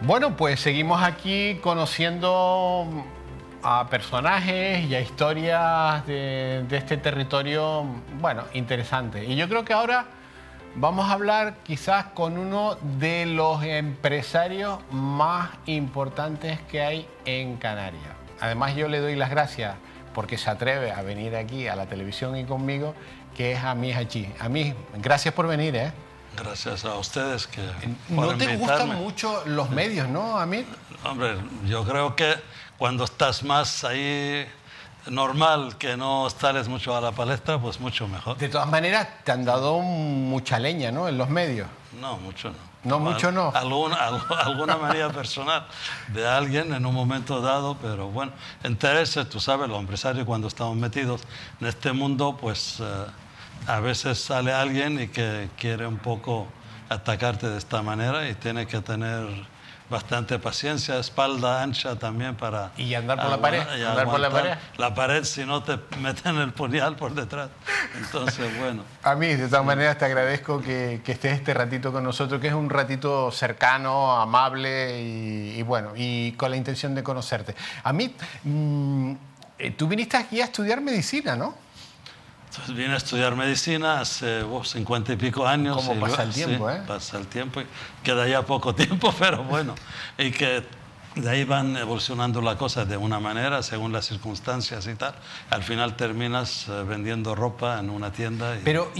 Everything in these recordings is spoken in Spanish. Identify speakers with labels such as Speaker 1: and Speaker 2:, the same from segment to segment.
Speaker 1: Bueno, pues seguimos aquí conociendo a personajes y a historias de este territorio, bueno, interesante. Y yo creo que ahora vamos a hablar quizás con uno de los empresarios más importantes que hay en Canarias. Además, yo le doy las gracias porque se atreve a venir aquí a la televisión y conmigo, que es Amis Achi. Amis, gracias por venir, ¿eh?
Speaker 2: Gracias a ustedes que
Speaker 1: No
Speaker 2: por
Speaker 1: te
Speaker 2: invitarme.
Speaker 1: gustan mucho los medios, ¿no, Amis?
Speaker 2: Hombre, yo creo que cuando estás más ahí normal, que no sales mucho a la palestra, pues mucho mejor.
Speaker 1: De todas maneras, te han dado mucha leña, ¿no?, en los medios.
Speaker 2: No, mucho no.
Speaker 1: No, mucho no.
Speaker 2: Alguna manía personal de alguien en un momento dado, pero bueno, interés, tú sabes, los empresarios cuando estamos metidos en este mundo, pues a veces sale alguien y que quiere un poco atacarte de esta manera y tiene que tener bastante paciencia, espalda ancha también para...
Speaker 1: Y andar por la pared, andar por la pared.
Speaker 2: La pared, si no te meten el puñal por detrás. Entonces, bueno.
Speaker 1: A mí, de todas maneras, te agradezco que estés este ratito con nosotros, que es un ratito cercano, amable y bueno, y con la intención de conocerte. A mí, tú viniste aquí a estudiar medicina, ¿no?
Speaker 2: Entonces vine a estudiar medicina hace 50 y pico años.
Speaker 1: ¿Cómo pasa el tiempo,
Speaker 2: sí, pasa el tiempo. Y queda ya poco tiempo, pero bueno. Y que de ahí van evolucionando las cosas de una manera, según las circunstancias y tal. Al final terminas vendiendo ropa en una tienda.
Speaker 1: Pero,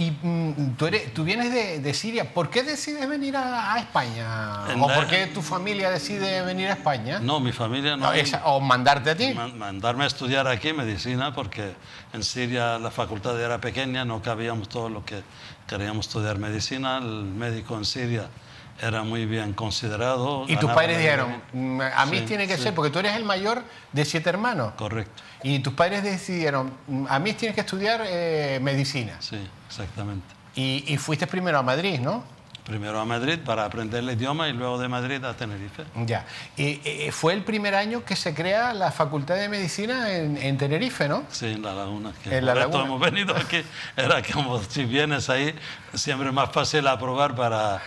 Speaker 1: tú vienes de Siria. ¿Por qué decides venir a España? ¿O por qué tu familia decide venir a España?
Speaker 2: No, mi familia no.
Speaker 1: ¿O mandarte a ti?
Speaker 2: Mandarme a estudiar aquí medicina, porque en Siria la facultad era pequeña, no cabíamos todos los que queríamos estudiar medicina. El médico en Siria era muy bien considerado.
Speaker 1: Y tus padres dijeron, a mí tiene que ser, porque tú eres el mayor de 7 hermanos.
Speaker 2: Correcto.
Speaker 1: Y tus padres decidieron, a mí tienes que estudiar medicina.
Speaker 2: Sí, exactamente.
Speaker 1: Y fuiste primero a Madrid, ¿no?
Speaker 2: Primero a Madrid para aprender el idioma y luego de Madrid a Tenerife.
Speaker 1: Ya. Fue el primer año que se crea la Facultad de Medicina en Tenerife, ¿no?
Speaker 2: Sí, en La Laguna.
Speaker 1: En La Laguna.
Speaker 2: Hemos venido aquí. Era como si vienes ahí, siempre es más fácil aprobar para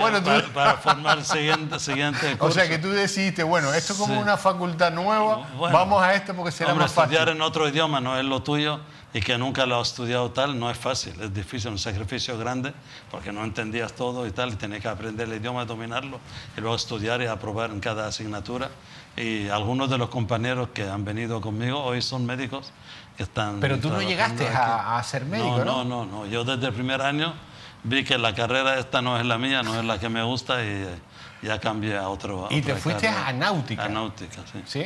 Speaker 2: formar el siguiente curso.
Speaker 1: O sea que tú decidiste, bueno, esto es como una facultad nueva, vamos a esto porque será más fácil.
Speaker 2: Estudiar en otro idioma no es lo tuyo y que nunca lo has estudiado tal, no es fácil, es difícil, un sacrificio grande, porque no entendías todo y tal, y tenías que aprender el idioma, dominarlo, y luego estudiar y aprobar en cada asignatura. Y algunos de los compañeros que han venido conmigo hoy son médicos que están...
Speaker 1: Pero tú no llegaste a ser médico, ¿no?
Speaker 2: No. Yo desde el primer año vi que la carrera esta no es la mía, no es la que me gusta y ya cambié a otro.
Speaker 1: Y te fuiste a náutica.
Speaker 2: A náutica, sí.
Speaker 1: Sí,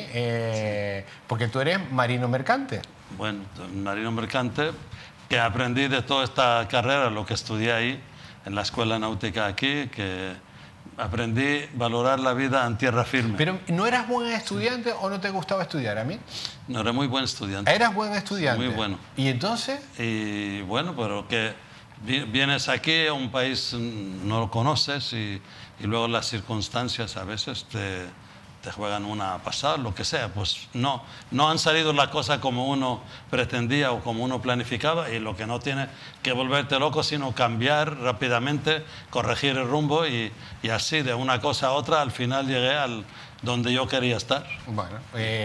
Speaker 1: porque tú eres marino mercante.
Speaker 2: Bueno, marino mercante, que aprendí de toda esta carrera, lo que estudié ahí, en la escuela náutica aquí, que aprendí a valorar la vida en tierra firme.
Speaker 1: ¿Pero no eras buen estudiante o no te gustaba estudiar? ¿A mí?
Speaker 2: No, era muy buen estudiante.
Speaker 1: ¿Eras buen estudiante?
Speaker 2: Muy bueno.
Speaker 1: ¿Y entonces?
Speaker 2: Y bueno, pero que vienes aquí a un país, no lo conoces y luego las circunstancias a veces te juegan una pasada, lo que sea, pues no han salido las cosas como uno pretendía o como uno planificaba, y lo que no tiene que volverte loco, sino cambiar rápidamente, corregir el rumbo y así de una cosa a otra al final llegué al donde yo quería estar.
Speaker 1: Bueno,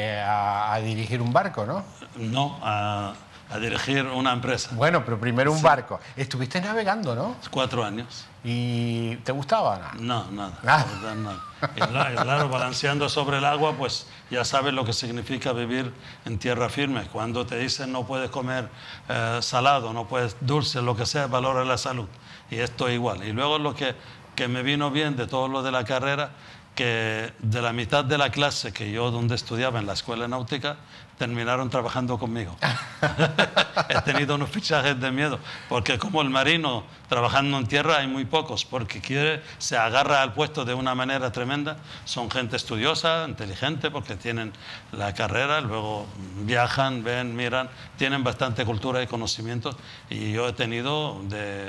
Speaker 1: a dirigir un barco, ¿no?
Speaker 2: No, a dirigir una empresa.
Speaker 1: Bueno, pero primero un barco. Estuviste navegando, ¿no?
Speaker 2: 4 años.
Speaker 1: ¿Y te gustaba?
Speaker 2: No, nada. La verdad, nada. Y claro, balanceando sobre el agua, pues ya sabes lo que significa vivir en tierra firme. Cuando te dicen no puedes comer salado, no puedes dulce, lo que sea, valora la salud. Y esto igual. Y luego lo que me vino bien de todo lo de la carrera, que de la mitad de la clase que yo donde estudiaba en la escuela náutica, terminaron trabajando conmigo. He tenido unos fichajes de miedo, porque como el marino trabajando en tierra hay muy pocos, porque se agarra al puesto de una manera tremenda. Son gente estudiosa, inteligente, porque tienen la carrera, luego viajan, ven, miran, tienen bastante cultura y conocimientos, y yo he tenido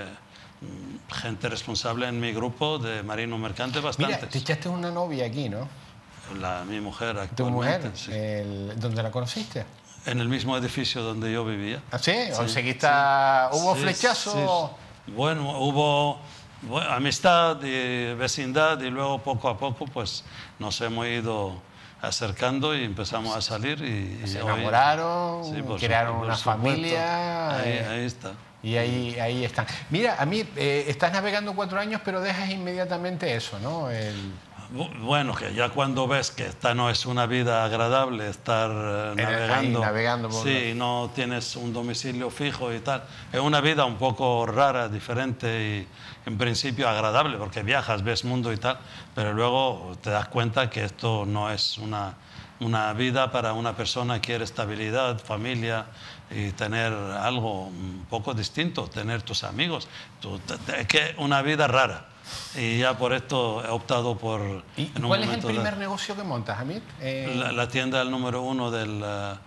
Speaker 2: gente responsable en mi grupo de marino mercante bastantes.
Speaker 1: Mira, te echaste una novia aquí, ¿no?
Speaker 2: Mi mujer actualmente.
Speaker 1: ¿Tu mujer?
Speaker 2: Sí.
Speaker 1: ¿Dónde la conociste?
Speaker 2: En el mismo edificio donde yo vivía.
Speaker 1: ¿Ah, sí?
Speaker 2: Sí,
Speaker 1: ¿Hubo flechazo?
Speaker 2: Sí. Bueno, hubo Bueno, amistad y vecindad, y luego poco a poco pues nos hemos ido acercando y empezamos a salir.
Speaker 1: Se enamoraron,
Speaker 2: sí,
Speaker 1: crearon una familia.
Speaker 2: Ahí está.
Speaker 1: Y ahí están. Mira, a mí, estás navegando 4 años, pero dejas inmediatamente eso, ¿no?
Speaker 2: Bueno, que ya cuando ves que esta no es una vida agradable, estar navegando, sí, no tienes un domicilio fijo y tal, es una vida un poco rara, diferente y en principio agradable, porque viajas, ves mundo y tal, pero luego te das cuenta que esto no es una vida para una persona que quiere estabilidad, familia y tener algo un poco distinto, tener tus amigos, es que una vida rara. Y ya por esto he optado por...
Speaker 1: ¿Y cuál es el primer negocio que montas, Hamid?
Speaker 2: La tienda número 1 del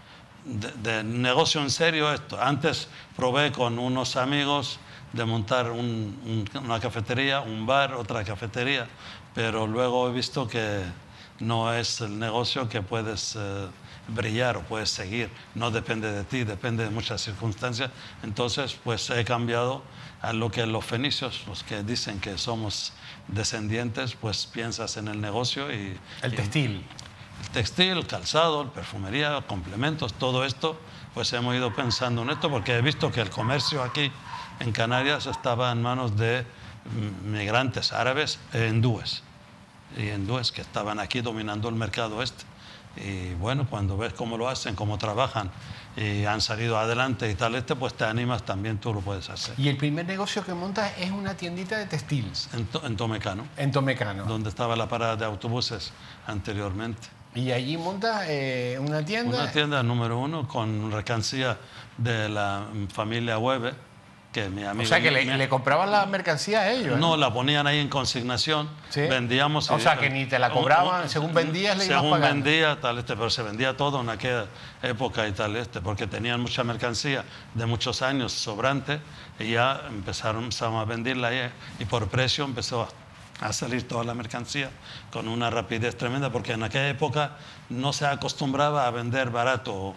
Speaker 2: negocio en serio. Antes probé con unos amigos de montar una cafetería, un bar, otra cafetería, pero luego he visto que no es el negocio que puedes brillar o puedes seguir. No depende de ti, depende de muchas circunstancias. Entonces, pues he cambiado a lo que los fenicios, los que dicen que somos descendientes, pues piensas en el negocio y...
Speaker 1: El textil.
Speaker 2: El textil, el calzado, la perfumería, complementos, todo esto, pues hemos ido pensando en esto porque he visto que el comercio aquí en Canarias estaba en manos de migrantes árabes hindúes. Y hindúes que estaban aquí dominando el mercado este. Y bueno, cuando ves cómo lo hacen, cómo trabajan y han salido adelante y tal, pues te animas, también tú lo puedes hacer.
Speaker 1: Y el primer negocio que montas es una tiendita de textiles.
Speaker 2: En Tomecano.
Speaker 1: En Tomecano.
Speaker 2: Donde estaba la parada de autobuses anteriormente.
Speaker 1: Y allí montas una tienda.
Speaker 2: Una tienda número 1 con mercancía de la familia Webe, que mi amigo...
Speaker 1: O sea, que le compraban la mercancía a ellos.
Speaker 2: No, la ponían ahí en consignación, ¿sí? Vendíamos...
Speaker 1: O sea, que ni te la cobraban, según vendías le ibas pagando.
Speaker 2: Según vendía, pero se vendía todo en aquella época y tal, porque tenían mucha mercancía de muchos años sobrante, y ya empezamos a venderla ahí, y por precio empezó a salir toda la mercancía con una rapidez tremenda, porque en aquella época no se acostumbraba a vender barato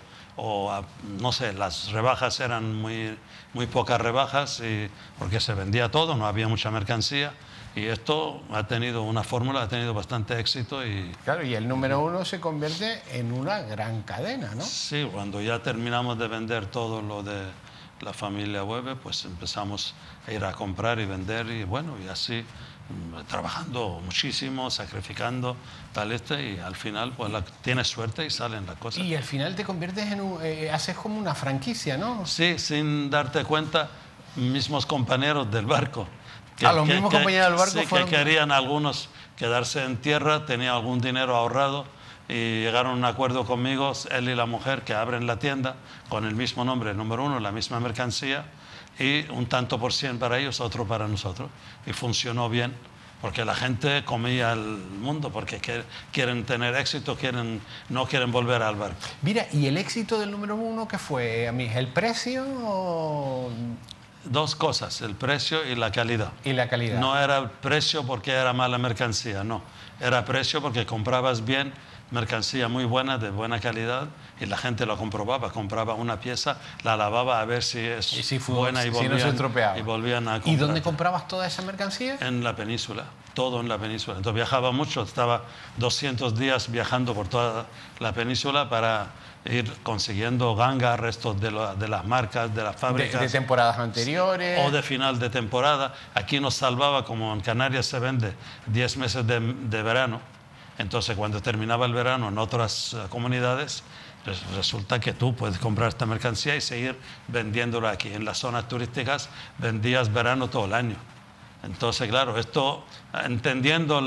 Speaker 2: no sé, las rebajas eran muy pocas rebajas, porque se vendía todo, no había mucha mercancía, y esto ha tenido una fórmula, ha tenido bastante éxito.
Speaker 1: Claro, y el número 1 se convierte en una gran cadena, ¿no?
Speaker 2: Sí, cuando ya terminamos de vender todo lo de la familia Webe, pues empezamos a ir a comprar y vender, y bueno, y así trabajando muchísimo, sacrificando y al final pues tienes suerte y salen las cosas.
Speaker 1: Y al final te conviertes en haces como una franquicia, ¿no?
Speaker 2: Sí, sin darte cuenta, mismos compañeros del barco.
Speaker 1: Los mismos compañeros del barco
Speaker 2: sí, fueron... que querían algunos quedarse en tierra, tenían algún dinero ahorrado y llegaron a un acuerdo conmigo, él y la mujer, que abren la tienda con el mismo nombre, el número 1, la misma mercancía, y un tanto por cien para ellos, otro para nosotros. Y funcionó bien, porque la gente comía el mundo, porque quieren tener éxito, no quieren volver al barco.
Speaker 1: Mira, ¿y el éxito del número 1 qué fue, Hamid? ¿El precio o...?
Speaker 2: Dos cosas, el precio y la calidad.
Speaker 1: Y la calidad.
Speaker 2: No era el precio porque era mala mercancía, no. Era precio porque comprabas bien, mercancía muy buena, de buena calidad, y la gente lo comprobaba, compraba una pieza, la lavaba a ver si es buena y volvían,
Speaker 1: no se estropeaba.
Speaker 2: Y volvían a comprar.
Speaker 1: ¿Y dónde comprabas toda esa mercancía?
Speaker 2: En la península, todo en la península. Entonces viajaba mucho, estaba 200 días viajando por toda la península para ir consiguiendo ganga, restos de las marcas, de las fábricas.
Speaker 1: De temporadas anteriores.
Speaker 2: O de final de temporada. Aquí nos salvaba, como en Canarias se vende 10 meses de verano. Entonces, cuando terminaba el verano en otras comunidades, resulta que tú puedes comprar esta mercancía y seguir vendiéndola aquí. En las zonas turísticas vendías verano todo el año. Entonces, claro, esto, entendiendo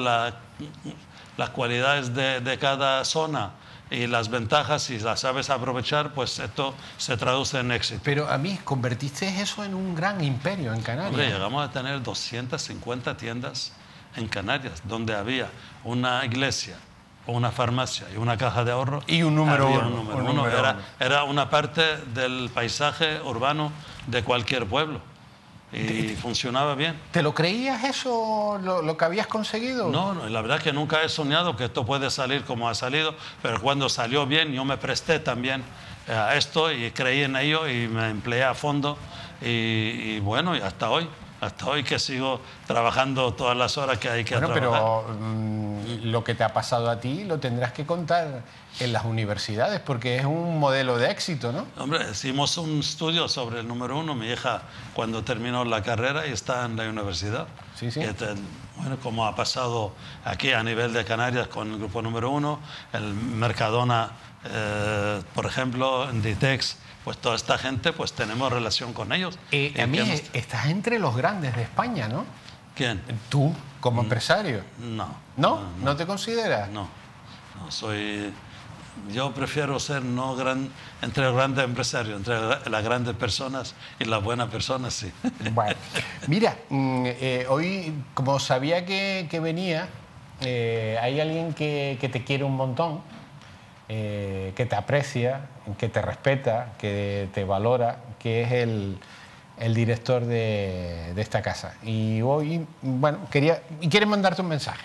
Speaker 2: las cualidades de cada zona y las ventajas, si las sabes aprovechar, pues esto se traduce en éxito.
Speaker 1: Pero a mí, convertiste eso en un gran imperio en Canarias.
Speaker 2: Hombre, llegamos a tener 250 tiendas en Canarias, donde había una iglesia, una farmacia y una caja de ahorro.
Speaker 1: Y un número 1.
Speaker 2: Era una parte del paisaje urbano de cualquier pueblo. Y funcionaba bien.
Speaker 1: ¿Te lo creías eso, lo que habías conseguido?
Speaker 2: No, la verdad que nunca he soñado que esto puede salir como ha salido, pero cuando salió bien yo me presté también a esto y creí en ello y me empleé a fondo y bueno, y hasta hoy hasta hoy que sigo trabajando todas las horas que hay que trabajar.
Speaker 1: Pero lo que te ha pasado a ti lo tendrás que contar en las universidades, porque es un modelo de éxito, ¿no?
Speaker 2: Hombre, hicimos un estudio sobre el número 1, mi hija cuando terminó la carrera y está en la universidad.
Speaker 1: Sí, sí.
Speaker 2: Bueno, como ha pasado aquí a nivel de Canarias con el grupo número 1, el Mercadona, por ejemplo, en Ditex, pues toda esta gente, pues tenemos relación con ellos.
Speaker 1: A mí estás entre los grandes de España, ¿no?
Speaker 2: ¿Quién?
Speaker 1: Tú, como empresario.
Speaker 2: No.
Speaker 1: ¿No? ¿No te consideras?
Speaker 2: No, soy... Yo prefiero ser entre los grandes empresarios, entre las grandes personas y las buenas personas, sí.
Speaker 1: Bueno, mira, hoy, como sabía que venía, hay alguien que te quiere un montón, que te aprecia, que te respeta, que te valora, que es el director de esta casa. Y hoy, bueno, quiere mandarte un mensaje.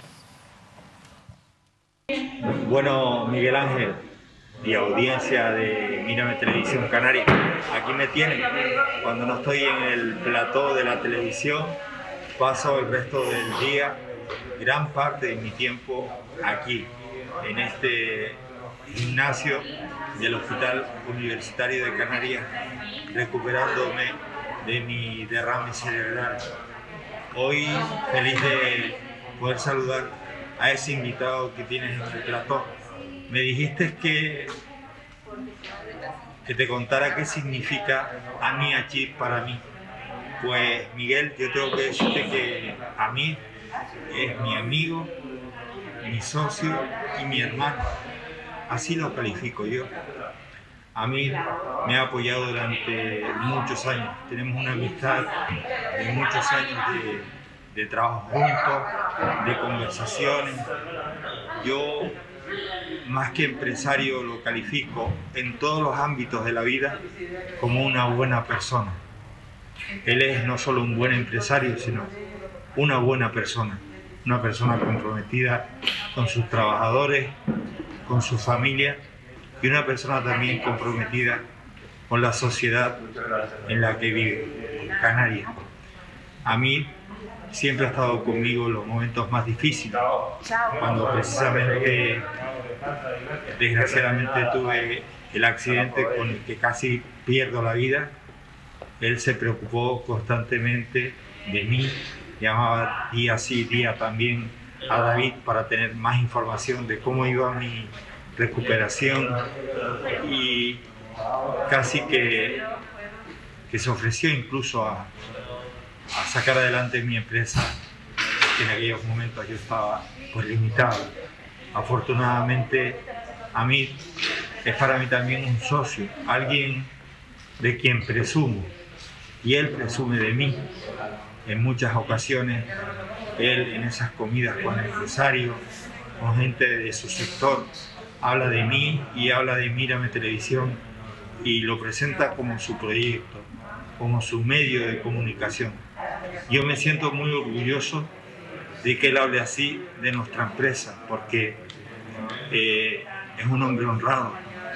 Speaker 3: Bueno, Miguel Ángel y audiencia de Mírame Televisión Canaria, aquí me tienen. Cuando no estoy en el plató de la televisión, paso el resto del día, gran parte de mi tiempo aquí, en este gimnasio del Hospital Universitario de Canarias, recuperándome de mi derrame cerebral. Hoy feliz de poder saludar a ese invitado que tienes en el plató. Me dijiste que te contara qué significa Amí para mí. Pues Miguel, yo tengo que decirte que Amí es mi amigo, mi socio y mi hermano. Así lo califico yo. Amí me ha apoyado durante muchos años. Tenemos una amistad de muchos años de trabajo juntos, de conversaciones. Yo, más que empresario, lo califico en todos los ámbitos de la vida como una buena persona. Él es no solo un buen empresario, sino una buena persona. Una persona comprometida con sus trabajadores, con su familia, y una persona también comprometida con la sociedad en la que vive, Canarias. A mí siempre ha estado conmigo en los momentos más difíciles, cuando precisamente, desgraciadamente, tuve el accidente con el que casi pierdo la vida. Él se preocupó constantemente de mí, llamaba día sí, día también a David para tener más información de cómo iba mi recuperación, y casi que se ofreció incluso a sacar adelante mi empresa, que en aquellos momentos yo estaba pues limitado. Afortunadamente, Amí es para mí también un socio, alguien de quien presumo, y él presume de mí. En muchas ocasiones, él en esas comidas con empresarios, con gente de su sector, habla de mí y habla de Mírame Televisión y lo presenta como su proyecto, como su medio de comunicación. Yo me siento muy orgulloso de que él hable así de nuestra empresa, porque es un hombre honrado,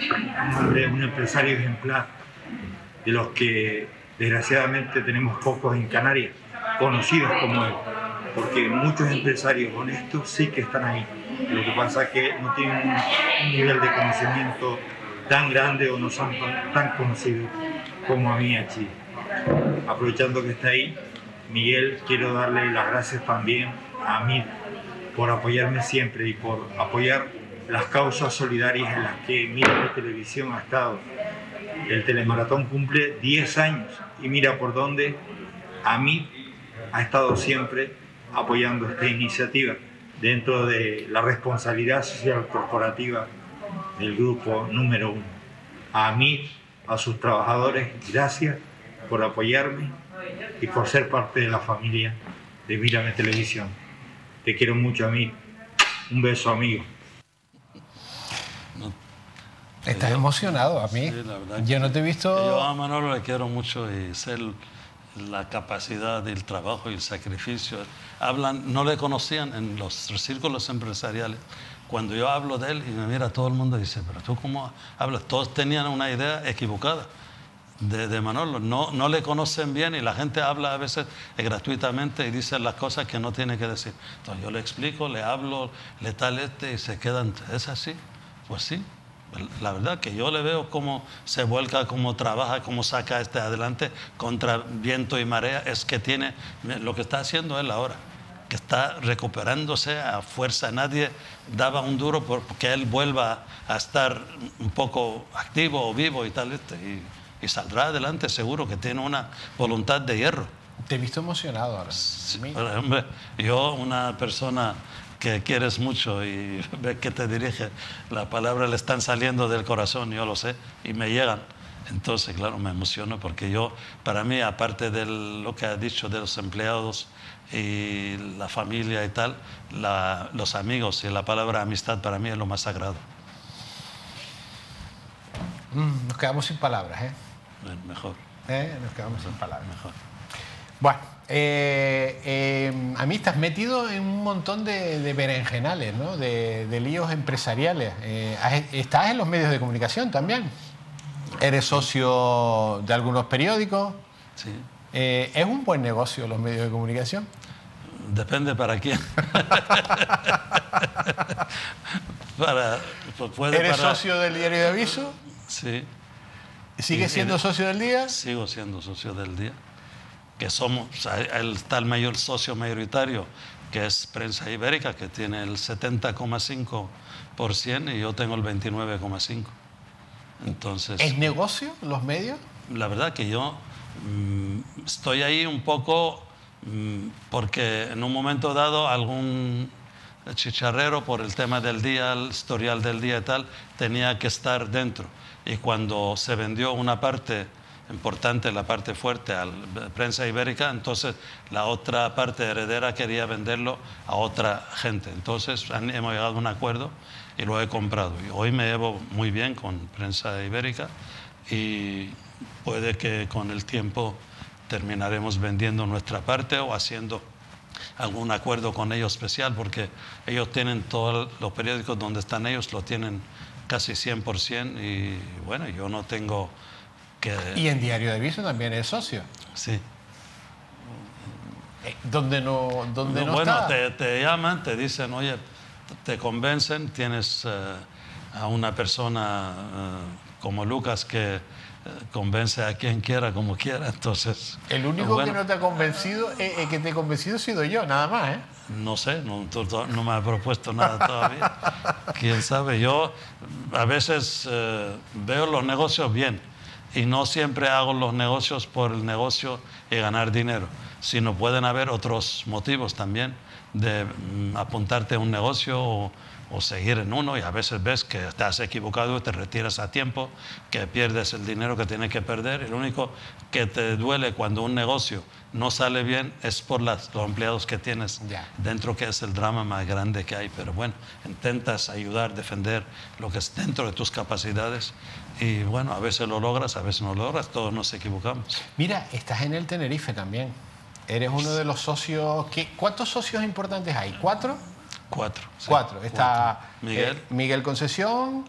Speaker 3: un empresario ejemplar, de los que desgraciadamente tenemos pocos en Canarias, conocidos como él, porque muchos empresarios honestos sí que están ahí. Lo que pasa es que no tienen un nivel de conocimiento tan grande o no son tan conocidos como Amí. Aprovechando que está ahí, Miguel, quiero darle las gracias también a Amí por apoyarme siempre y por apoyar las causas solidarias en las que Mírame Televisión ha estado. El telemaratón cumple 10 años y mira por dónde Amí ha estado siempre apoyando esta iniciativa dentro de la responsabilidad social corporativa del grupo número 1. A Amí, a sus trabajadores, gracias por apoyarme y por ser parte de la familia de Mírame Televisión. Te quiero mucho, Amí. Un beso, amigo.
Speaker 1: ¿Estás emocionado, Amí?
Speaker 2: Sí, la verdad.
Speaker 1: Yo no te he visto...
Speaker 2: Yo a Manolo le quiero mucho y sé la capacidad del trabajo y el sacrificio. No le conocían en los círculos empresariales. Cuando yo hablo de él y me mira todo el mundo y dice, pero tú cómo hablas, todos tenían una idea equivocada. de Manolo. No le conocen bien y la gente habla a veces gratuitamente y dice las cosas que no tiene que decir. Entonces yo le explico, le hablo, le tal y se quedan. ¿Es así? Pues sí. La verdad que yo le veo cómo se vuelca, cómo trabaja, cómo saca adelante contra viento y marea. Es que tiene lo que está haciendo él ahora, que está recuperándose a fuerza. Nadie daba un duro porque él vuelva a estar un poco activo o vivo y tal. Y saldrá adelante, seguro que tiene una voluntad de hierro.
Speaker 1: Te he visto emocionado ahora.
Speaker 2: Sí, hombre, yo, una persona que quieres mucho y ves que te dirige, las palabras le están saliendo del corazón, yo lo sé, y me llegan. Entonces, claro, me emociono porque yo, para mí, aparte de lo que ha dicho de los empleados y la familia y tal, los amigos y la palabra amistad para mí es lo más sagrado.
Speaker 1: Nos quedamos sin palabras, ¿eh?
Speaker 2: Mejor.
Speaker 1: Nos quedamos sin palabras.
Speaker 2: Mejor.
Speaker 1: Bueno, a mí estás metido en un montón de berenjenales, ¿no? De líos empresariales. Estás en los medios de comunicación también. Eres socio de algunos periódicos.
Speaker 2: Sí.
Speaker 1: ¿Es un buen negocio los medios de comunicación?
Speaker 2: Depende para quién.
Speaker 1: ¿Eres socio del Diario de Aviso?
Speaker 2: Sí.
Speaker 1: ¿Sigues siendo socio del Día?
Speaker 2: Sigo siendo socio del Día. Que somos, o sea, está el mayor socio mayoritario, que es Prensa Ibérica, que tiene el 70,5% y yo tengo el 29,5%. Entonces,
Speaker 1: ¿Es negocio los medios?
Speaker 2: La verdad que yo estoy ahí un poco porque en un momento dado algún chicharrero por el tema del Día, el historial del Día y tal, tenía que estar dentro. Y cuando se vendió una parte importante, la parte fuerte a la Prensa Ibérica, entonces la otra parte heredera quería venderlo a otra gente. Entonces hemos llegado a un acuerdo y lo he comprado. Y hoy me llevo muy bien con Prensa Ibérica y puede que con el tiempo terminaremos vendiendo nuestra parte o haciendo algún acuerdo con ellos especial, porque ellos tienen todos los periódicos donde están ellos, lo tienen casi 100% y bueno, yo no tengo que...
Speaker 1: ¿Y en Diario de Aviso también es socio?
Speaker 2: Sí.
Speaker 1: ¿Dónde no
Speaker 2: bueno,
Speaker 1: está?
Speaker 2: Te llaman, te dicen, oye, te convencen, tienes a una persona como Lucas que convence a quien quiera, como quiera, entonces...
Speaker 1: El único que no te ha convencido, que te he convencido he sido yo, nada más, ¿eh?
Speaker 2: No sé, no me ha propuesto nada todavía. Quién sabe, yo a veces veo los negocios bien y no siempre hago los negocios por el negocio y ganar dinero, sino pueden haber otros motivos también de apuntarte a un negocio o seguir en uno, y a veces ves que te has equivocado y te retiras a tiempo, que pierdes el dinero que tienes que perder, y lo único que te duele cuando un negocio no sale bien es por los empleados que tienes dentro, que es el drama más grande que hay. Pero bueno, intentas ayudar, defender lo que es dentro de tus capacidades y bueno, a veces lo logras, a veces no lo logras, todos nos equivocamos.
Speaker 1: Mira, estás en el Tenerife también. Eres uno de los socios... ¿Cuántos socios importantes hay? ¿4?
Speaker 2: 4. Sí,
Speaker 1: 4. Está
Speaker 2: Miguel
Speaker 1: Concesión,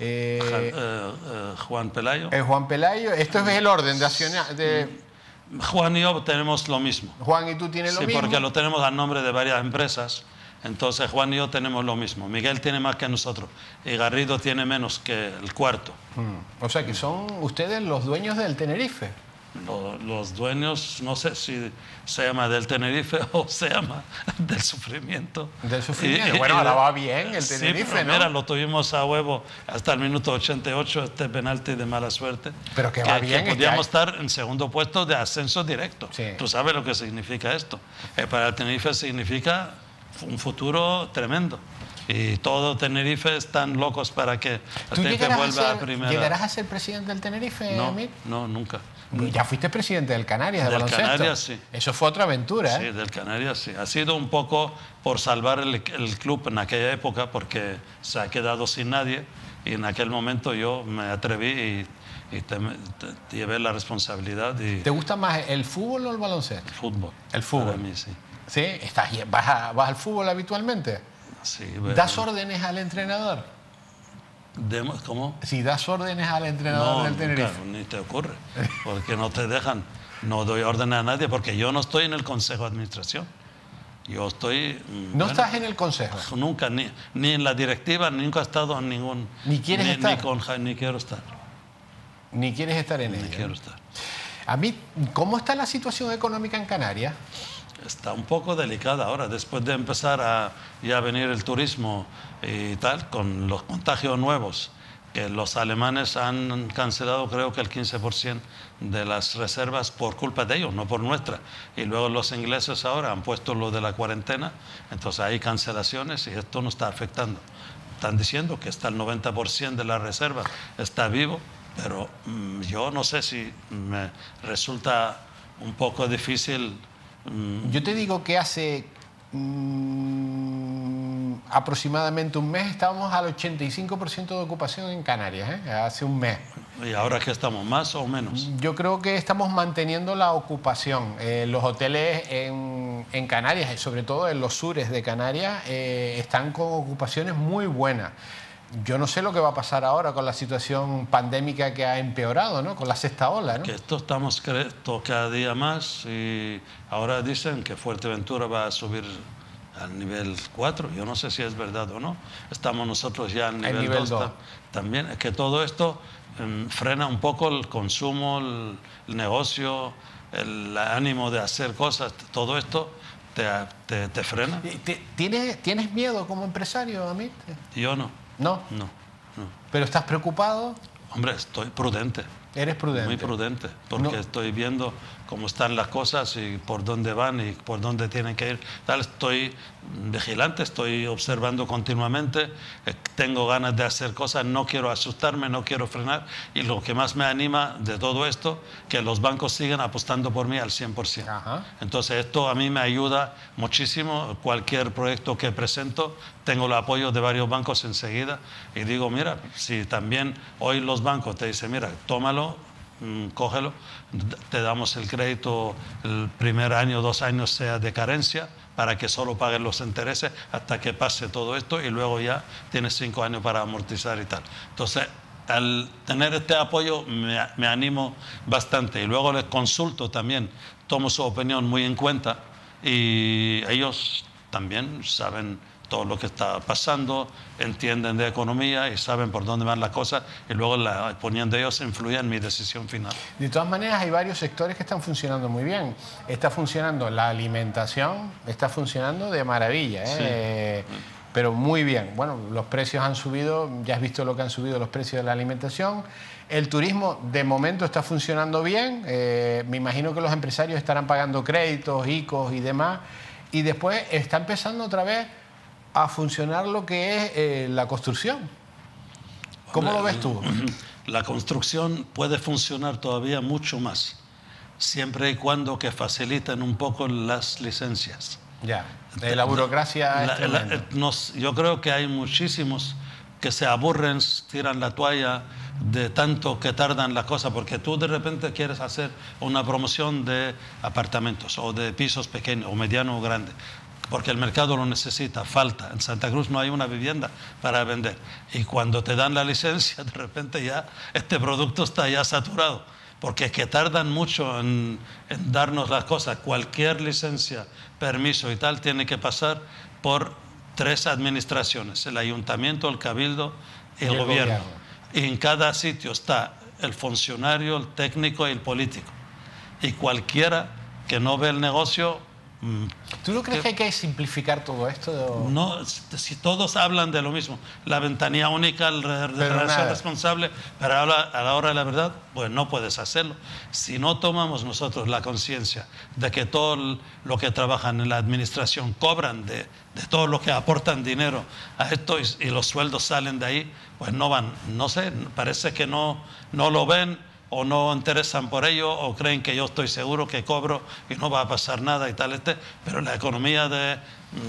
Speaker 2: Juan Pelayo.
Speaker 1: Juan Pelayo. Esto es el orden de
Speaker 2: Juan y yo tenemos lo mismo.
Speaker 1: Juan y tú tienes lo mismo.
Speaker 2: Sí, porque lo tenemos a nombre de varias empresas. Entonces Juan y yo tenemos lo mismo. Miguel tiene más que nosotros y Garrido tiene menos que el cuarto.
Speaker 1: O sea que son ustedes los dueños del Tenerife.
Speaker 2: Los dueños, no sé si se llama del Tenerife o se llama del sufrimiento.
Speaker 1: Del sufrimiento. Bueno, ahora va bien el Tenerife,
Speaker 2: sí, pero
Speaker 1: ¿no?
Speaker 2: Mira, lo tuvimos a huevo hasta el minuto 88, este penalti de mala suerte.
Speaker 1: Pero que va bien.
Speaker 2: Que podíamos estar en segundo puesto de ascenso directo. Sí. Tú sabes lo que significa esto. Para el Tenerife significa un futuro tremendo. Y todo Tenerife están locos para que el Tenerife vuelva a primera.
Speaker 1: ¿Llegarás a ser presidente del Tenerife, Amir?
Speaker 2: No, nunca.
Speaker 1: Ya fuiste presidente del Canarias, de baloncesto. Del
Speaker 2: Canarias, sí.
Speaker 1: Eso fue otra aventura, ¿eh?
Speaker 2: Sí, del Canarias, sí. Ha sido un poco por salvar el club en aquella época, porque se ha quedado sin nadie. Y en aquel momento yo me atreví y te llevé la responsabilidad. ¿Te
Speaker 1: gusta más el fútbol o el baloncesto?
Speaker 2: El fútbol.
Speaker 1: El fútbol.
Speaker 2: Para mí, sí.
Speaker 1: ¿Sí? ¿Vas al fútbol habitualmente?
Speaker 2: Sí.
Speaker 1: ¿Das órdenes al entrenador?
Speaker 2: ¿Cómo?
Speaker 1: Si das órdenes al entrenador del Tenerife.
Speaker 2: Claro, ni te ocurre, porque no te dejan. No doy órdenes a nadie porque yo no estoy en el Consejo de Administración. Yo estoy...
Speaker 1: ¿No estás en el Consejo?
Speaker 2: Nunca, ni en la directiva, nunca he estado en ningún...
Speaker 1: ¿Ni quieres estar?
Speaker 2: Ni quiero estar.
Speaker 1: ¿Ni quieres estar en
Speaker 2: Ni
Speaker 1: ella?
Speaker 2: quiero estar.
Speaker 1: A mí, ¿cómo está la situación económica en Canarias?
Speaker 2: Está un poco delicada ahora, después de empezar a ya venir el turismo y tal, con los contagios nuevos, que los alemanes han cancelado creo que el 15% de las reservas por culpa de ellos, no por nuestra. Y luego los ingleses ahora han puesto lo de la cuarentena, entonces hay cancelaciones y esto nos está afectando. Están diciendo que está el 90% de la reserva, está vivo, pero yo no sé si me resulta un poco difícil.
Speaker 1: Yo te digo que hace aproximadamente un mes estábamos al 85% de ocupación en Canarias, ¿eh? Hace un mes.
Speaker 2: ¿Y ahora qué estamos, más o menos?
Speaker 1: Yo creo que estamos manteniendo la ocupación. Los hoteles en Canarias, y sobre todo en los sures de Canarias, están con ocupaciones muy buenas. Yo no sé lo que va a pasar ahora con la situación pandémica que ha empeorado, ¿no? Con la sexta ola, ¿no?
Speaker 2: Que esto estamos cada día más y ahora dicen que Fuerteventura va a subir al nivel 4. Yo no sé si es verdad o no. Estamos nosotros ya al nivel 2. También es que todo esto frena un poco el consumo, el negocio, el ánimo de hacer cosas. Todo esto te frena.
Speaker 1: ¿Tienes miedo como empresario, Amit?
Speaker 2: Yo no.
Speaker 1: ¿No?
Speaker 2: No.
Speaker 1: ¿Pero estás preocupado?
Speaker 2: Hombre, estoy prudente.
Speaker 1: Eres prudente.
Speaker 2: Muy prudente, porque estoy viendo cómo están las cosas y por dónde van y por dónde tienen que ir. Estoy vigilante, estoy observando continuamente, tengo ganas de hacer cosas, no quiero asustarme, no quiero frenar. Y lo que más me anima de todo esto, que los bancos sigan apostando por mí al 100%.
Speaker 1: Ajá.
Speaker 2: Entonces esto a mí me ayuda muchísimo. Cualquier proyecto que presento, tengo el apoyo de varios bancos enseguida. Y digo, mira, si también hoy los bancos te dicen, mira, tómalo, cógelo, te damos el crédito el primer año, 2 años sea de carencia para que solo paguen los intereses hasta que pase todo esto y luego ya tienes 5 años para amortizar y tal. Entonces, al tener este apoyo me animo bastante y luego les consulto también, tomo su opinión muy en cuenta y ellos también saben todo lo que está pasando, entienden de economía y saben por dónde van las cosas y luego la opinión de ellos influye en mi decisión final.
Speaker 1: De todas maneras, hay varios sectores que están funcionando muy bien. Está funcionando la alimentación, está funcionando de maravilla, ¿eh? Sí. Pero muy bien. Bueno, los precios han subido, ya has visto lo que han subido los precios de la alimentación. El turismo, de momento, está funcionando bien. Me imagino que los empresarios estarán pagando créditos, ICOs y demás. Y después está empezando otra vez a funcionar lo que es la construcción. ¿Cómo lo ves tú?
Speaker 2: La construcción puede funcionar todavía mucho más, siempre y cuando que faciliten un poco las licencias.
Speaker 1: Ya, la burocracia es tremenda.
Speaker 2: Yo creo que hay muchísimos que se aburren, tiran la toalla de tanto que tardan las cosas, porque tú de repente quieres hacer una promoción de apartamentos o de pisos pequeños o mediano o grande, porque el mercado lo necesita, falta. En Santa Cruz no hay una vivienda para vender. Y cuando te dan la licencia, de repente ya este producto está ya saturado. Porque es que tardan mucho en darnos las cosas. Cualquier licencia, permiso y tal, tiene que pasar por 3 administraciones. El ayuntamiento, el cabildo y el gobierno. Y en cada sitio está el funcionario, el técnico y el político. Y cualquiera que no ve el negocio...
Speaker 1: ¿Tú no crees que hay que simplificar todo esto?
Speaker 2: No, si todos hablan de lo mismo, la ventanilla única, la declaración responsable, pero a la hora de la verdad, pues no puedes hacerlo. Si no tomamos nosotros la conciencia de que todo lo que trabajan en la administración cobran de todo lo que aportan dinero a esto y los sueldos salen de ahí, pues no van, no sé, parece que no lo ven, o no interesan por ello, o creen que yo estoy seguro que cobro y no va a pasar nada y tal, pero la economía del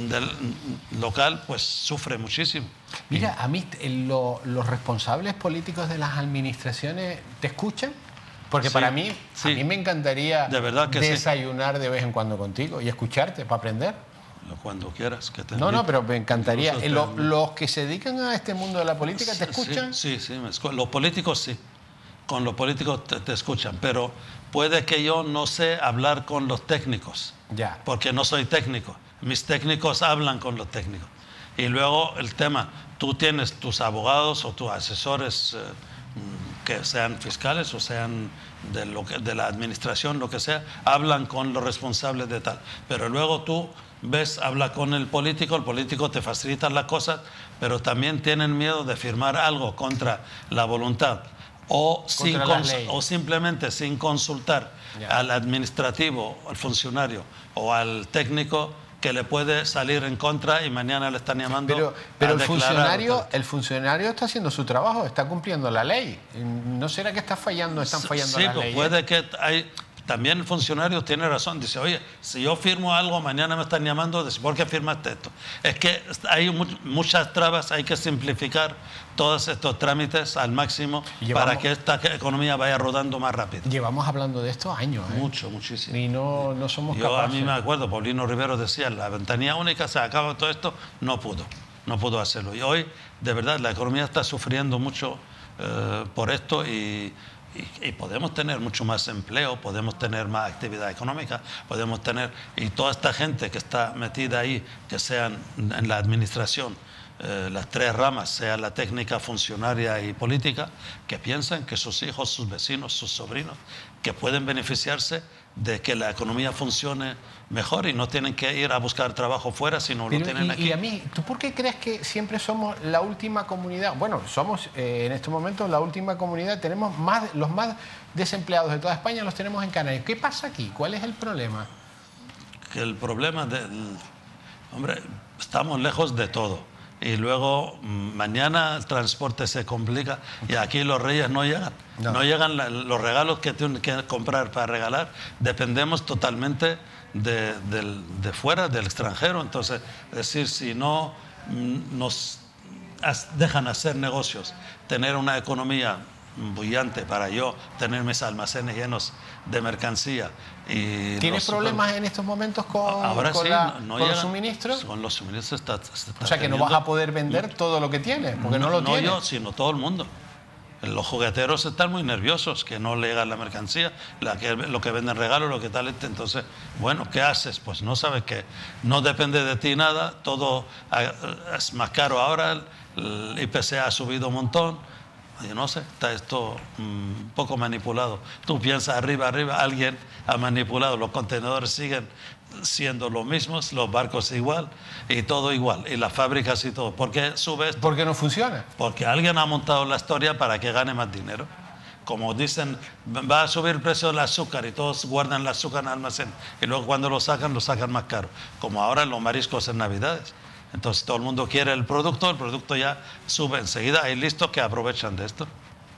Speaker 2: local pues sufre muchísimo.
Speaker 1: Mira, a mí los responsables políticos de las administraciones ¿te escuchan? Porque para mí, a mí me encantaría
Speaker 2: de verdad que
Speaker 1: desayunar de vez en cuando contigo y escucharte para aprender.
Speaker 2: Cuando quieras. Que te
Speaker 1: no,
Speaker 2: invite.
Speaker 1: pero me encantaría.
Speaker 2: Incluso
Speaker 1: Los que se dedican a este mundo de la política, ¿te escuchan?
Speaker 2: Sí, los políticos sí. Con los políticos te escuchan, pero puede que yo no sé hablar con los técnicos,
Speaker 1: Ya.
Speaker 2: porque no soy técnico. Mis técnicos hablan con los técnicos. Y luego el tema, tú tienes tus abogados o tus asesores que sean fiscales o sean de la administración, lo que sea, hablan con los responsables de tal. Pero luego tú ves, habla con el político te facilita las cosas, pero también tienen miedo de firmar algo contra la voluntad o simplemente sin consultar al administrativo, al funcionario o al técnico, que le puede salir en contra y mañana le están llamando.
Speaker 1: Pero el funcionario está haciendo su trabajo, está cumpliendo la ley. ¿No será que están fallando las leyes?
Speaker 2: Sí, pues puede que hay. También el funcionario tiene razón, dice, oye, si yo firmo algo, mañana me están llamando, dice, ¿por qué firmaste esto? Es que hay muchas trabas, hay que simplificar todos estos trámites al máximo para que esta economía vaya rodando más rápido.
Speaker 1: Llevamos hablando de esto años.
Speaker 2: Muchísimo.
Speaker 1: Y no somos capaces.
Speaker 2: A mí me acuerdo, Paulino Rivero decía, la ventanilla única, se acaba todo esto, no pudo hacerlo. Y hoy, de verdad, la economía está sufriendo mucho por esto y podemos tener mucho más empleo, podemos tener más actividad económica, podemos tener, y toda esta gente que está metida ahí, que sean en la administración, las tres ramas, sea la técnica, funcionaria y política, que piensan que sus hijos, sus vecinos, sus sobrinos, que pueden beneficiarse de que la economía funcione mejor y no tienen que ir a buscar trabajo fuera, sino lo tienen aquí.
Speaker 1: Y a mí, ¿tú por qué crees que siempre somos la última comunidad? Bueno, somos en estos momentos la última comunidad, tenemos los más desempleados de toda España los tenemos en Canarias. ¿Qué pasa aquí? ¿Cuál es el problema?
Speaker 2: Que el problema hombre, estamos lejos de todo. Y luego mañana el transporte se complica y aquí los reyes no llegan. No llegan los regalos que tienen que comprar para regalar. Dependemos totalmente de fuera, del extranjero. Entonces, es decir, si no nos dejan hacer negocios, tener una economía bullante para yo tener mis almacenes llenos de mercancía.
Speaker 1: ¿Tienes problemas en estos momentos con los suministros?
Speaker 2: Con los suministros
Speaker 1: o sea que no vas a poder vender todo lo que tienes, porque no lo tienes.
Speaker 2: No yo, sino todo el mundo. Los jugueteros están muy nerviosos que no le llega la mercancía, lo que venden regalos, lo que tal. Entonces, bueno, ¿qué haces? Pues no sabes que no depende de ti nada, todo es más caro ahora, el IPC ha subido un montón. Yo no sé, está esto un poco manipulado. Tú piensas arriba, alguien ha manipulado, los contenedores siguen siendo los mismos, los barcos igual y todo igual, y las fábricas y todo. ¿Por qué sube esto?
Speaker 1: Porque no funciona.
Speaker 2: Porque alguien ha montado la historia para que gane más dinero. Como dicen, va a subir el precio del azúcar y todos guardan el azúcar en el almacén y luego cuando lo sacan más caro, como ahora los mariscos en Navidades. Entonces todo el mundo quiere el producto ya sube enseguida. Hay listos que aprovechan de esto.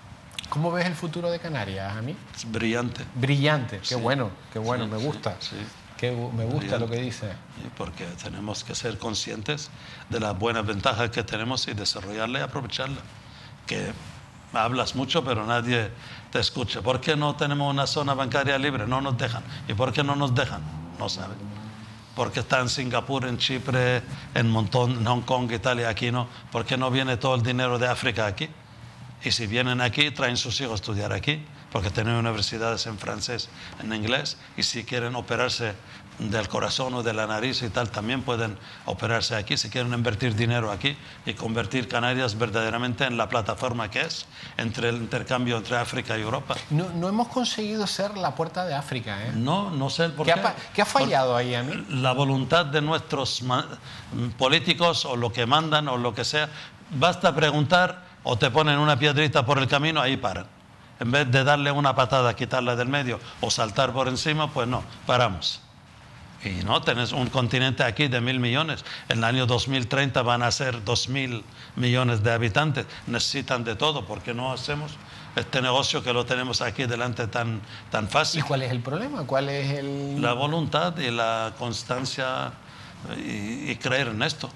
Speaker 1: ¿Cómo ves el futuro de Canarias, a mí?
Speaker 2: Es brillante.
Speaker 1: Brillante, qué bueno, me gusta.
Speaker 2: Sí.
Speaker 1: Me gusta lo que dice.
Speaker 2: Porque tenemos que ser conscientes de las buenas ventajas que tenemos y desarrollarla y aprovecharla. Que hablas mucho pero nadie te escucha. ¿Por qué no tenemos una zona bancaria libre? No nos dejan. ¿Y por qué no nos dejan? No saben. Porque está en Singapur, en Chipre, en Hong Kong, Italia, aquí no. ¿Por qué no viene todo el dinero de África aquí? Y si vienen aquí, traen sus hijos a estudiar aquí, porque tienen universidades en francés, en inglés, y si quieren operarse del corazón o de la nariz y tal, también pueden operarse aquí, si quieren invertir dinero aquí y convertir Canarias verdaderamente en la plataforma que es, entre el intercambio entre África y Europa.
Speaker 1: No hemos conseguido ser la puerta de África, ¿eh?
Speaker 2: No sé por qué.
Speaker 1: ¿Qué ha fallado ahí, a mí?
Speaker 2: La voluntad de nuestros políticos o lo que mandan o lo que sea. Basta preguntar o te ponen una piedrita por el camino, ahí paran. En vez de darle una patada, quitarla del medio o saltar por encima, pues no, paramos. Y no, tenés un continente aquí de 1.000 millones. En el año 2030 van a ser 2.000 millones de habitantes. Necesitan de todo. ¿Por qué no hacemos este negocio que lo tenemos aquí delante tan fácil?
Speaker 1: ¿Y cuál es el problema? ¿Cuál es
Speaker 2: la voluntad y la constancia y creer en esto.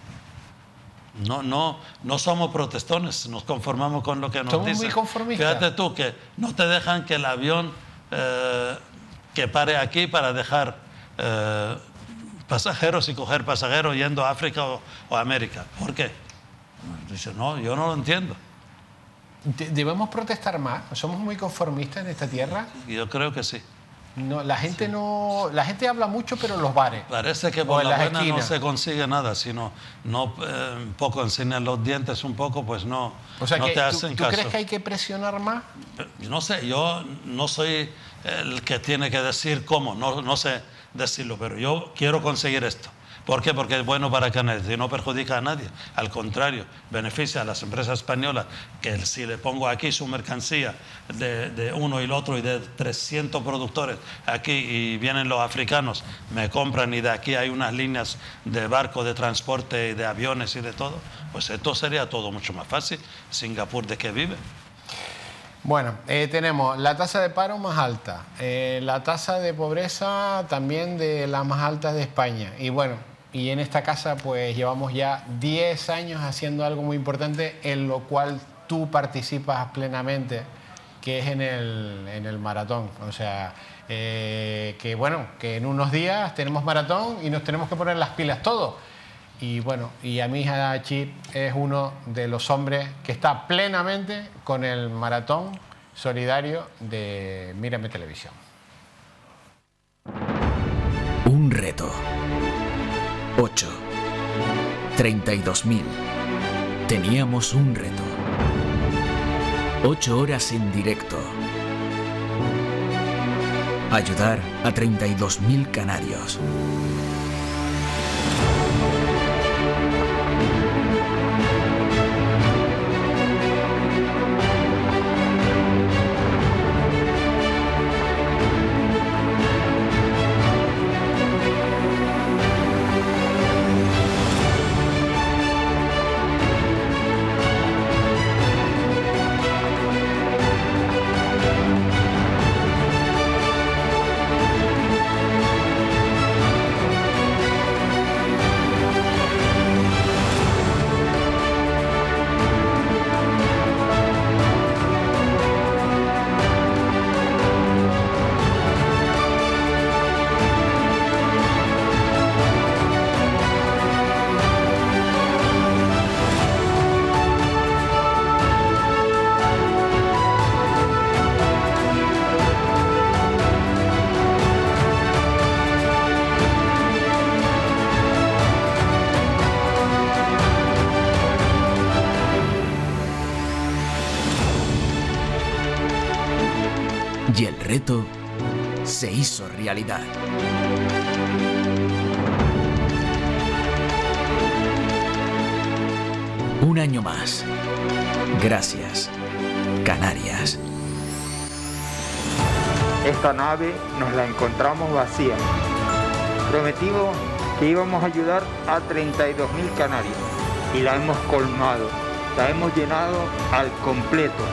Speaker 2: No somos protestones, nos conformamos con lo que nos dicen.
Speaker 1: Somos muy conformistas.
Speaker 2: Fíjate tú que no te dejan que el avión que pare aquí para dejar pasajeros y coger pasajeros yendo a África o a América. ¿Por qué? Dice, no, yo no lo entiendo.
Speaker 1: ¿Debemos protestar más? ¿Somos muy conformistas en esta tierra?
Speaker 2: Yo creo que sí.
Speaker 1: No, la gente la gente habla mucho, pero en los bares.
Speaker 2: Parece que por la buena no se consigue nada, sino un poco enseñan los dientes un poco, pues no,
Speaker 1: o sea,
Speaker 2: no te hacen caso.
Speaker 1: ¿Tú crees que hay que presionar más?
Speaker 2: No sé, yo no soy el que tiene que decir cómo, no sé decirlo, pero yo quiero conseguir esto. ¿Por qué? Porque es bueno para Canarias y no perjudica a nadie. Al contrario, beneficia a las empresas españolas, que si le pongo aquí su mercancía de uno y el otro y de 300 productores aquí y vienen los africanos, me compran y de aquí hay unas líneas de barco, de transporte y de aviones y de todo, pues esto sería todo mucho más fácil. Singapur, ¿de qué vive?
Speaker 1: Bueno, tenemos la tasa de paro más alta, la tasa de pobreza también de las más altas de España. Y bueno, y en esta casa pues llevamos ya 10 años haciendo algo muy importante en lo cual tú participas plenamente, que es en el maratón. O sea, que bueno, que en unos días tenemos maratón y nos tenemos que poner las pilas todos. Y bueno, y a mi hija Chip es uno de los hombres que está plenamente con el maratón solidario de Mírame Televisión.
Speaker 4: Un reto. 8. 32.000. Teníamos un reto. 8 horas en directo. Ayudar a 32.000 canarios. Y el reto se hizo realidad. Un año más. Gracias, Canarias.
Speaker 5: Esta nave nos la encontramos vacía. Prometimos que íbamos a ayudar a 32.000 canarios y la hemos colmado, la hemos llenado al completo.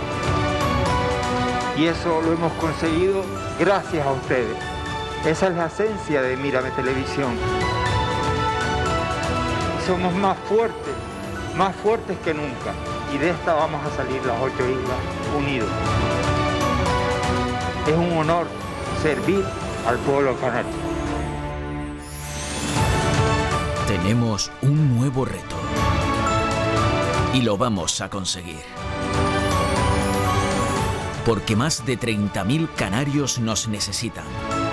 Speaker 5: Y eso lo hemos conseguido gracias a ustedes. Esa es la esencia de Mírame Televisión. Somos más fuertes que nunca. Y de esta vamos a salir las 8 islas unidos. Es un honor servir al pueblo canario.
Speaker 4: Tenemos un nuevo reto. Y lo vamos a conseguir. Porque más de 30.000 canarios nos necesitan.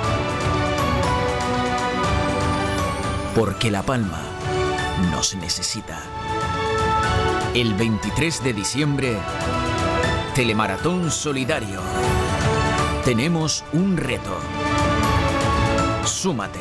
Speaker 4: Porque La Palma nos necesita. El 23 de diciembre, Telemaratón Solidario. Tenemos un reto. Súmate.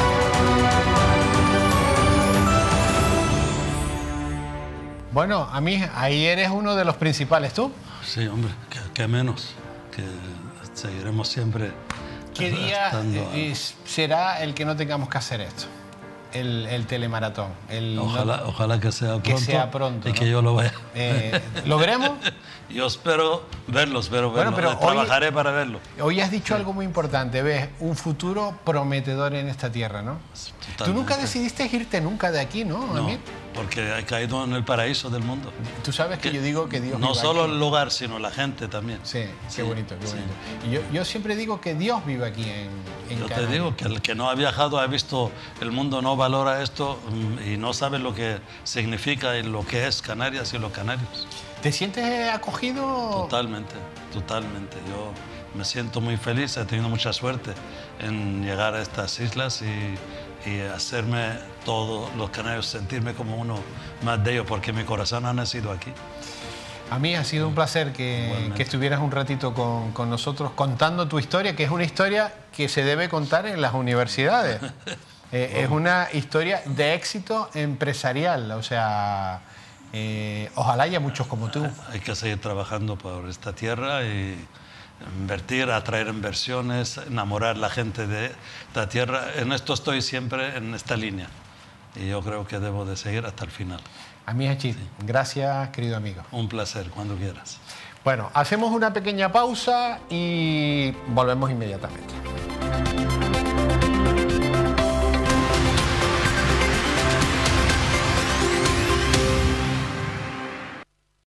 Speaker 1: Bueno, a mí, ahí eres uno de los principales, ¿tú?
Speaker 2: Sí, hombre, que menos, que seguiremos siempre.
Speaker 1: ¿Qué día será el que no tengamos que hacer esto? El telemaratón.
Speaker 2: Ojalá que sea pronto.
Speaker 1: Que sea pronto,
Speaker 2: y
Speaker 1: ¿no?
Speaker 2: que yo lo vea.
Speaker 1: ¿Lo veremos?
Speaker 2: Yo espero verlos, pero trabajaré para verlo.
Speaker 1: Hoy has dicho algo muy importante, ves un futuro prometedor en esta tierra, ¿no?
Speaker 2: Totalmente.
Speaker 1: Tú nunca decidiste irte nunca de aquí, ¿no?
Speaker 2: No, porque he caído en el paraíso del mundo.
Speaker 1: Tú sabes que yo digo que Dios
Speaker 2: no
Speaker 1: vive
Speaker 2: solo
Speaker 1: aquí.
Speaker 2: el lugar, sino la gente también.
Speaker 1: Sí,
Speaker 2: Sí,
Speaker 1: qué bonito, qué
Speaker 2: sí.
Speaker 1: bonito. Y yo siempre digo que Dios vive aquí
Speaker 2: Yo te digo que el que no ha viajado, ha visto el mundo, no valora esto y no sabe lo que significa y lo que es Canarias y los canarios.
Speaker 1: ¿Te sientes acogido?
Speaker 2: Totalmente, totalmente. Yo me siento muy feliz, he tenido mucha suerte en llegar a estas islas y hacerme todos los canarios sentirme como uno más de ellos, porque mi corazón ha nacido aquí.
Speaker 1: A mí ha sido un placer que estuvieras un ratito con nosotros contando tu historia, que es una historia que se debe contar en las universidades. Es una historia de éxito empresarial, o sea, ojalá haya muchos como tú.
Speaker 2: Hay que seguir trabajando por esta tierra y invertir, atraer inversiones, enamorar a la gente de esta tierra. En esto estoy siempre en esta línea y yo creo que debo de seguir hasta el final.
Speaker 1: A mí, Achit, gracias, querido amigo.
Speaker 2: Un placer, cuando quieras.
Speaker 1: Bueno, hacemos una pequeña pausa y volvemos inmediatamente.